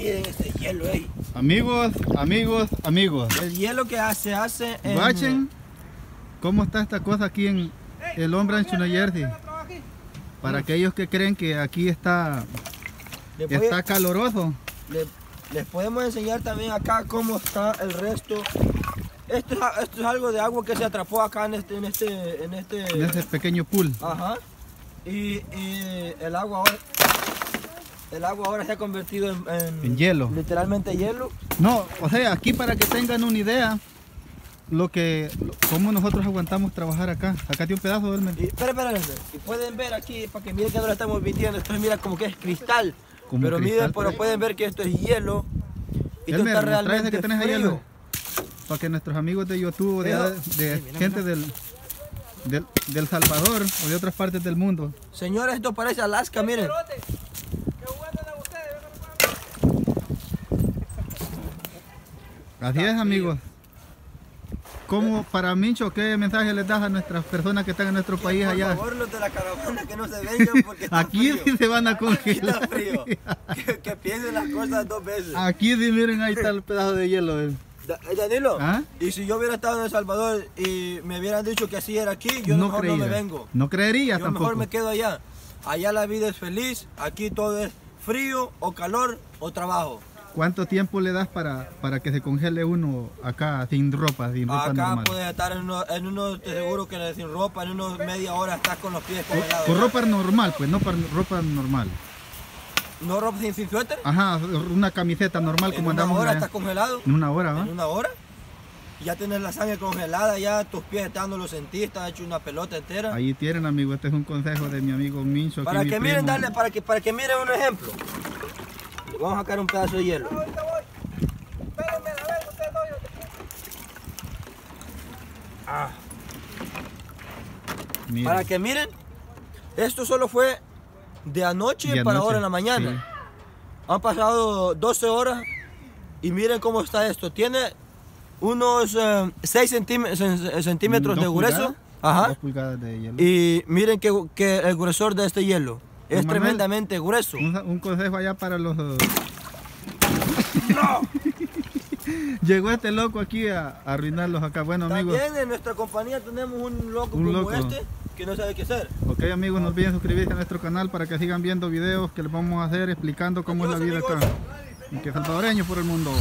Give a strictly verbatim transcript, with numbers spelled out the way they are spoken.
Miren este hielo ahí. Amigos, amigos, amigos. El hielo que se hace en... Guachen cómo está esta cosa aquí en el Long Branch, New Jersey. Para aquellos que creen que aquí está, Después, está caloroso. Le, les podemos enseñar también acá cómo está el resto. Esto es, esto es algo de agua que se atrapó acá en este... En este, en este, En ese pequeño pool. Ajá. Y, y el agua ahora... El agua ahora se ha convertido en, en, en hielo. Literalmente hielo. No, o sea, aquí para que tengan una idea, lo que, cómo nosotros aguantamos trabajar acá. Acá tiene un pedazo, duerme. Y, espera, espera, espera. Y pueden ver aquí, para que miren que no lo estamos mintiendo, esto es, mira como que es cristal. Como pero cristal, miren, pero pueden ver que esto es hielo. Y esto Elmer, está realmente trae ese que tenés ahí, frío. Elmer, para que nuestros amigos de YouTube, de, Pero, de sí, mira, gente mira. del, del, del Salvador o de otras partes del mundo. Señores, esto parece Alaska, miren. Así es, amigos. ¿Cómo, para Mincho, qué mensaje les das a nuestras personas que están en nuestro país Por allá? Por favor, los de la caravana que no se vengan porque está Aquí frío. sí se van a Aquí congelar. está frío. Que, que piensen las cosas dos veces. Aquí sí, miren, ahí está el pedazo de hielo. eh. Da- Danilo, ¿Ah? y si yo hubiera estado en El Salvador y me hubieran dicho que así era aquí, yo No mejor creía. no me vengo. No creería Yo tampoco. mejor me quedo allá. Allá la vida es feliz, aquí todo es frío o calor o trabajo. ¿Cuánto tiempo le das para, para que se congele uno acá sin ropa, sin ropa Acá normal? puedes estar en uno, en uno, te seguro que sin ropa, en unos media hora estás con los pies congelados. Con ropa normal, pues, no para ropa normal. ¿No ropa sin, sin suéter? Ajá, una camiseta normal En como una andamos hora allá. estás congelado. En una hora, ¿va? En una hora. Ya tienes la sangre congelada, ya tus pies están, no los sentís, estás hecho una pelota entera. Ahí tienen, amigos, este es un consejo de mi amigo Mincho. aquí Para mi que miren, primo. dale, para que, para que miren un ejemplo. Vamos a sacar un pedazo de hielo. Ah. Miren. Para que miren, esto solo fue de anoche De para anoche, ahora en la mañana. sí. Han pasado doce horas y miren cómo está esto. Tiene unos eh, seis centímetros ¿Dos de grueso. pulgadas? Ajá. Dos pulgadas de hielo. Y miren que, que el grosor de este hielo es Don Manuel, tremendamente grueso. Un, un consejo allá para los... ¡No! Llegó este loco aquí a, a arruinarlos acá. Bueno, amigos. También en nuestra compañía tenemos un loco Un como loco. este que no sabe qué hacer. Ok, amigos, no olviden suscribirse a nuestro canal para que sigan viendo videos que les vamos a hacer explicando cómo es la Adiós, vida acá. amigos. Y que salvadoreños por el mundo.